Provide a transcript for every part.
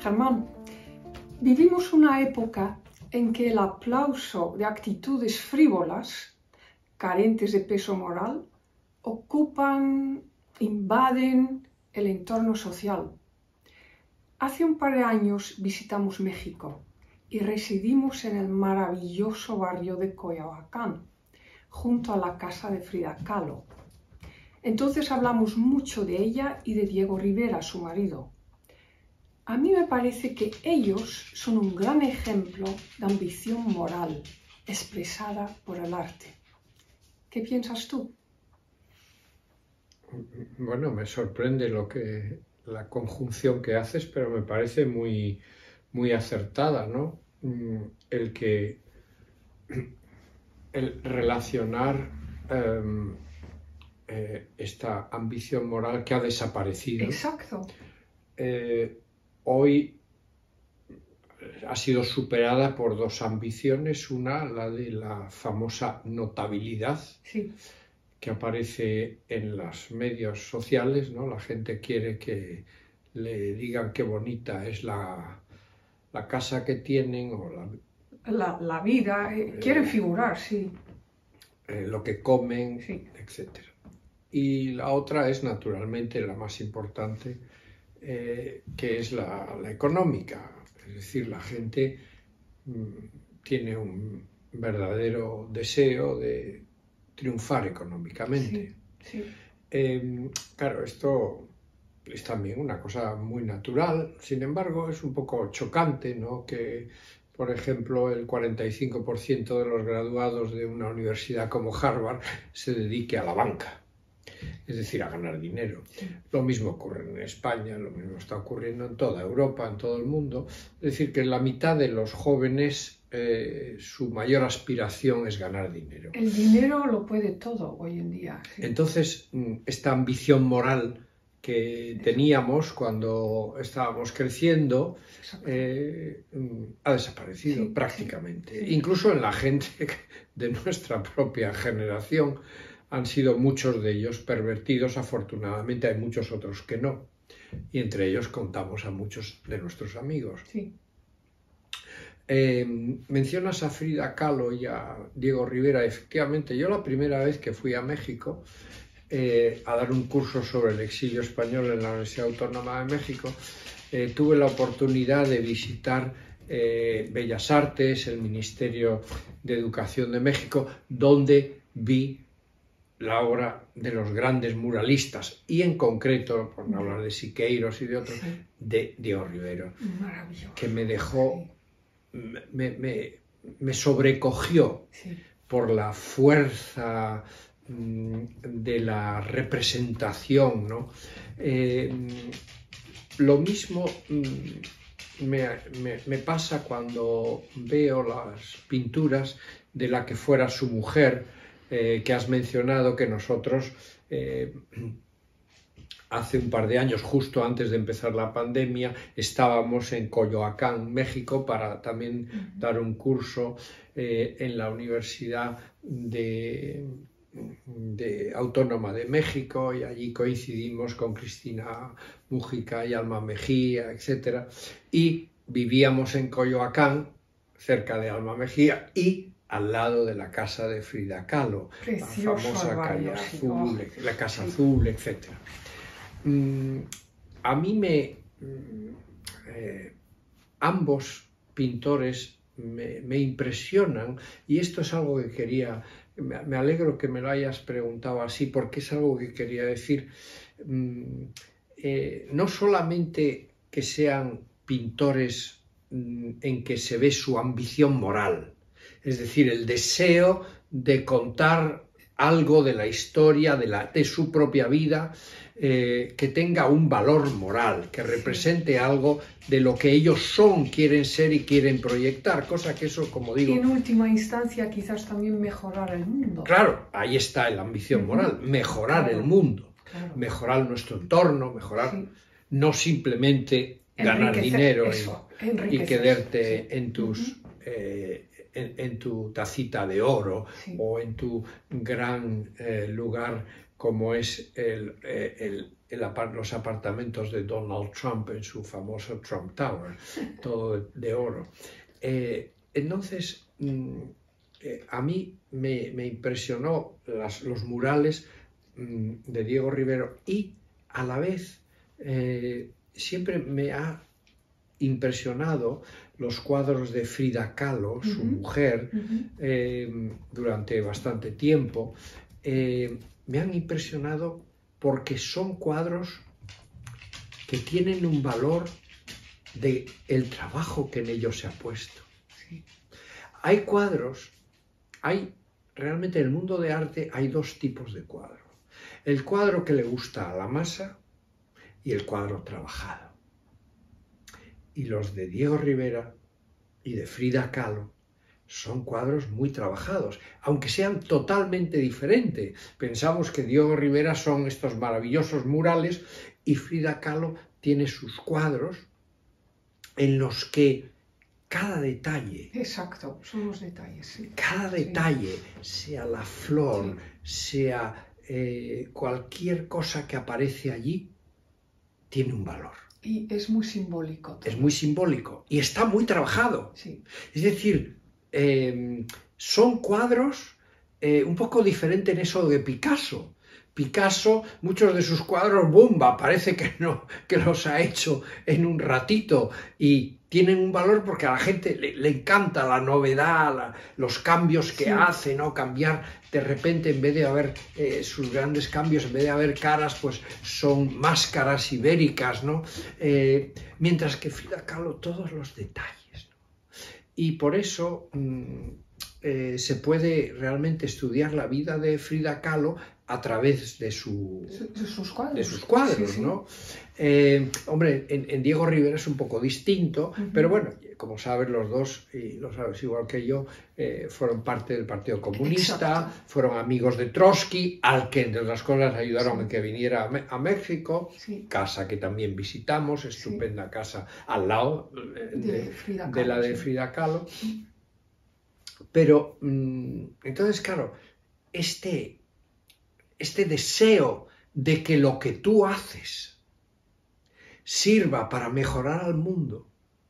Germán, vivimos una época en que el aplauso de actitudes frívolas, carentes de peso moral, invaden el entorno social. Hace un par de años visitamos México y residimos en el maravilloso barrio de Coyoacán, junto a la casa de Frida Kahlo. Entonces hablamos mucho de ella y de Diego Rivera, su marido. A mí me parece que ellos son un gran ejemplo de ambición moral expresada por el arte. ¿Qué piensas tú? Bueno, me sorprende la conjunción que haces, pero me parece muy acertada, ¿no? El relacionar esta ambición moral que ha desaparecido. Exacto. Hoy ha sido superada por dos ambiciones, una, la de la famosa notabilidad, sí, que aparece en los medios sociales, ¿no? La gente quiere que le digan qué bonita es la casa que tienen o la vida, quieren figurar, sí. Lo que comen, sí, etc. Y la otra es naturalmente la más importante, que es la económica. Es decir, la gente tiene un verdadero deseo de triunfar económicamente. Sí. Claro, esto es también una cosa muy natural, sin embargo es un poco chocante, ¿no? Que, por ejemplo, el 45% de los graduados de una universidad como Harvard se dedique a la banca, es decir, a ganar dinero. Sí. Lo mismo ocurre en España, lo mismo está ocurriendo en toda Europa, en todo el mundo. Es decir, que la mitad de los jóvenes su mayor aspiración es ganar dinero. El dinero lo puede todo hoy en día. Sí. Entonces, esta ambición moral que teníamos cuando estábamos creciendo ha desaparecido prácticamente. Sí. Incluso en la gente de nuestra propia generación han sido muchos de ellos pervertidos. Afortunadamente hay muchos otros que no, y entre ellos contamos a muchos de nuestros amigos. Sí. Mencionas a Frida Kahlo y a Diego Rivera. Efectivamente, yo la primera vez que fui a México a dar un curso sobre el exilio español en la Universidad Autónoma de México, tuve la oportunidad de visitar Bellas Artes, el Ministerio de Educación de México, donde vi la obra de los grandes muralistas y en concreto, por no hablar de Siqueiros y de otros, de Diego Rivera, que me dejó, me sobrecogió por la fuerza de la representación, ¿no? Lo mismo me pasa cuando veo las pinturas de la que fuera su mujer, que has mencionado, que nosotros hace un par de años, justo antes de empezar la pandemia, estábamos en Coyoacán, México, para también dar un curso en la Universidad Autónoma de México, y allí coincidimos con Cristina Mújica y Alma Mejía, etc. Y vivíamos en Coyoacán, cerca de Alma Mejía, y al lado de la casa de Frida Kahlo, Precioso, la famosa calle azul, la casa azul, etc. A mí ambos pintores me impresionan, y esto es algo que quería, me alegro que me lo hayas preguntado así, porque es algo que quería decir. No solamente que sean pintores en que se ve su ambición moral, es decir, el deseo de contar algo de la historia, de su propia vida, que tenga un valor moral, que represente algo de lo que ellos son, quieren ser y quieren proyectar, cosa que eso, como digo... Y en última instancia quizás también mejorar el mundo. Claro, ahí está la ambición moral, mejorar el mundo, mejorar nuestro entorno, mejorar, no simplemente ganar dinero y quedarte en tus... en tu tacita de oro o en tu gran lugar como es los apartamentos de Donald Trump en su famoso Trump Tower, todo de oro. Entonces, a mí me impresionó los murales de Diego Rivera y a la vez siempre me ha impresionado los cuadros de Frida Kahlo, su mujer, durante bastante tiempo. Me han impresionado porque son cuadros que tienen un valor del trabajo que en ellos se ha puesto. Sí. Hay cuadros, realmente en el mundo de arte hay dos tipos de cuadros. El cuadro que le gusta a la masa y el cuadro trabajado. Y los de Diego Rivera y de Frida Kahlo son cuadros muy trabajados, aunque sean totalmente diferentes. Pensamos que Diego Rivera son estos maravillosos murales y Frida Kahlo tiene sus cuadros en los que cada detalle... Exacto, son los detalles, sí. Cada detalle, sea la flor, sea cualquier cosa que aparece allí, tiene un valor. Y es muy simbólico. Es muy simbólico y está muy trabajado. Sí. Es decir, son cuadros un poco diferentes en eso de Picasso. Picasso, muchos de sus cuadros, ¡bomba! Parece que los ha hecho en un ratito y tienen un valor porque a la gente le encanta la novedad, los cambios que hace, ¿no? Cambiar de repente, en vez de haber sus grandes cambios, en vez de haber caras, pues son máscaras ibéricas, ¿no? Mientras que Frida Kahlo, todos los detalles, ¿no? Y por eso se puede realmente estudiar la vida de Frida Kahlo a través de sus cuadros, sí, ¿no? Hombre, en Diego Rivera es un poco distinto, pero bueno, como sabes, los dos, y lo sabes igual que yo, fueron parte del Partido Comunista, fueron amigos de Trotsky, al que, entre otras cosas, ayudaron a que viniera a México, casa que también visitamos, estupenda casa al lado de la de Frida Kahlo. Pero, entonces, claro, este deseo de que lo que tú haces sirva para mejorar al mundo,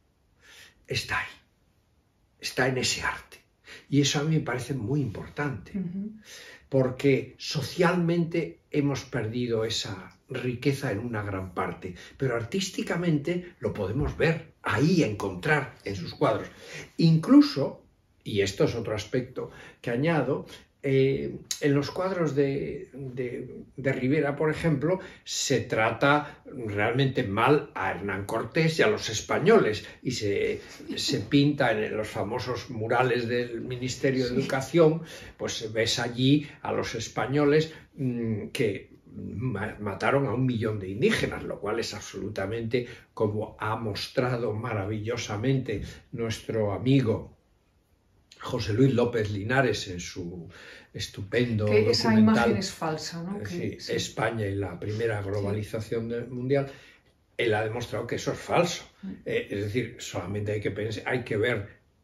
está ahí, está en ese arte. Y eso a mí me parece muy importante, porque socialmente hemos perdido esa riqueza en una gran parte, pero artísticamente lo podemos ver, ahí encontrar en sus cuadros. Incluso, y esto es otro aspecto que añado, en los cuadros de Rivera, por ejemplo, se trata realmente mal a Hernán Cortés y a los españoles y se pinta en los famosos murales del Ministerio de Educación, pues ves allí a los españoles que mataron a 1 millón de indígenas, lo cual es absolutamente, como ha mostrado maravillosamente nuestro amigo José Luis López Linares en su estupendo documental. Esa imagen es falsa, ¿no? Sí, España y la primera globalización mundial. Él ha demostrado que eso es falso. Es decir, solamente hay que ver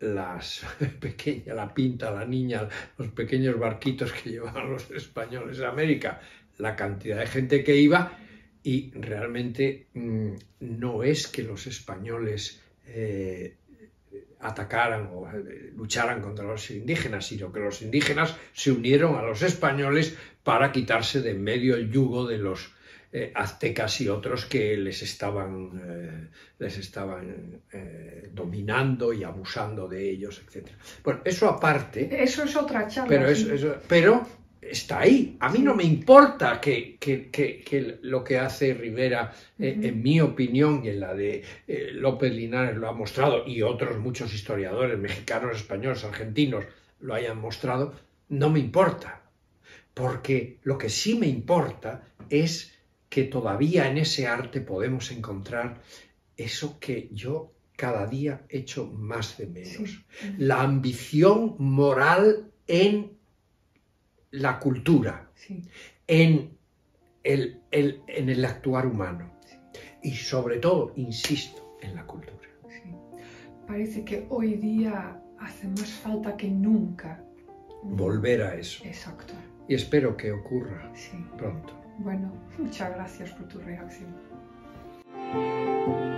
la Pinta, la Niña, los pequeños barquitos que llevaban los españoles a América, la cantidad de gente que iba, y realmente no es que los españoles atacaran o lucharan contra los indígenas, sino que los indígenas se unieron a los españoles para quitarse de en medio el yugo de los aztecas y otros que les estaban dominando y abusando de ellos, etc. Bueno, eso aparte... Eso es otra charla. Pero está ahí. A mí no me importa que lo que hace Rivera, en mi opinión, y en la de López Linares lo ha mostrado, y otros muchos historiadores mexicanos, españoles, argentinos lo hayan mostrado, no me importa. Porque lo que sí me importa es que todavía en ese arte podemos encontrar eso que yo cada día echo más de menos. La ambición moral en la cultura, en el actuar humano y sobre todo, insisto, en la cultura. Parece que hoy día hace más falta que nunca volver a eso. Exacto. y espero que ocurra Sí. pronto. Bueno, muchas gracias por tu reacción.